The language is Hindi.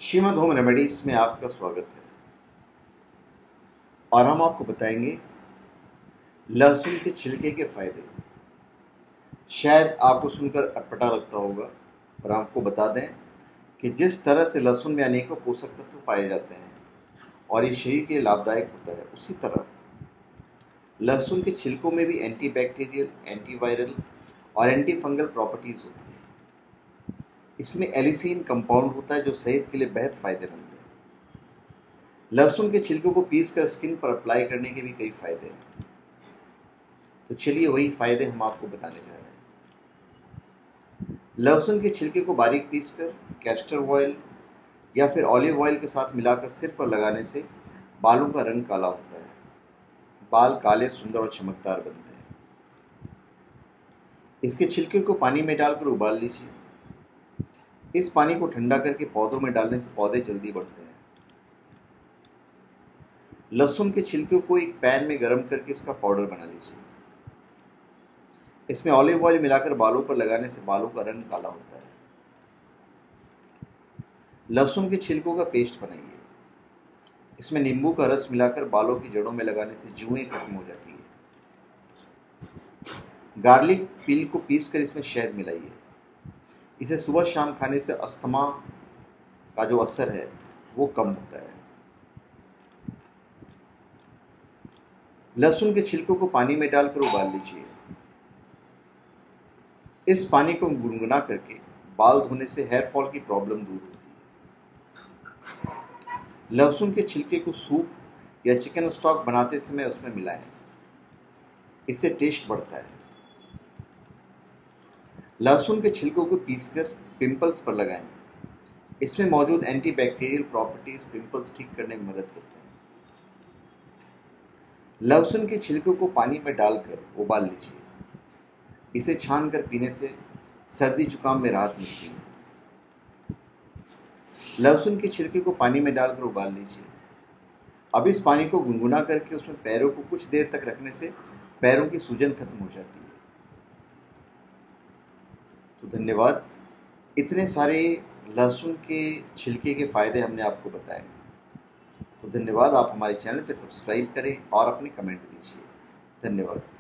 श्रीमद होम रेमेडीज में आपका स्वागत है। और हम आपको बताएंगे लहसुन के छिलके के फायदे। शायद आपको सुनकर अटपटा लगता होगा, पर आपको बता दें कि जिस तरह से लहसुन में अनेकों पोषक तत्व पाए जाते हैं और ये शरीर के लिए लाभदायक होता है, उसी तरह लहसुन के छिलकों में भी एंटीबैक्टीरियल, एंटीवायरल और एंटी फंगल प्रॉपर्टीज होती है। इसमें एलिसिन कंपाउंड होता है जो सेहत के लिए बेहद फायदेमंद है। लहसुन के छिलकों को पीसकर स्किन पर अप्लाई करने के भी कई फायदे हैं। तो चलिए वही फायदे हम आपको बताने जा रहे हैं। लहसुन के छिलके को बारीक पीसकर कैस्टर ऑयल या फिर ऑलिव ऑयल के साथ मिलाकर सिर पर लगाने से बालों का रंग काला होता है। बाल काले, सुंदर और चमकदार बनते हैं। इसके छिलके को पानी में डालकर उबाल लीजिए। इस पानी को ठंडा करके पौधों में डालने से पौधे जल्दी बढ़ते हैं। लहसुन के छिलके को एक पैन में गर्म करके इसका पाउडर बना लीजिए। इसमें ऑलिव ऑयल मिलाकर बालों पर लगाने से बालों का रंग काला होता है। लहसुन के छिलकों का पेस्ट बनाइए। इसमें नींबू का रस मिलाकर बालों की जड़ों में लगाने से जुएं खत्म हो जाती है। गार्लिक पील को पीसकर इसमें शहद मिलाइए। इसे सुबह शाम खाने से अस्थमा का जो असर है वो कम होता है। लहसुन के छिलकों को पानी में डालकर उबाल लीजिए। इस पानी को गुनगुना करके बाल धोने से हेयर फॉल की प्रॉब्लम दूर होती है। लहसुन के छिलके को सूप या चिकन स्टॉक बनाते समय उसमें मिलाएं। इससे टेस्ट बढ़ता है। लहसुन के छिलकों को पीसकर पिंपल्स पर लगाएं। इसमें मौजूद एंटीबैक्टीरियल प्रॉपर्टीज पिंपल्स ठीक करने में मदद करते हैं। लहसुन के छिलकों को पानी में डालकर उबाल लीजिए। इसे छानकर पीने से सर्दी जुकाम में राहत मिलती है। लहसुन के छिलके को पानी में डालकर उबाल लीजिए। अब इस पानी को गुनगुना करके उसमें पैरों को कुछ देर तक रखने से पैरों की सूजन खत्म हो जाती है। तो धन्यवाद। इतने सारे लहसुन के छिलके के फायदे हमने आपको बताए। तो धन्यवाद। आप हमारे चैनल पे सब्सक्राइब करें और अपने कमेंट दीजिए। धन्यवाद।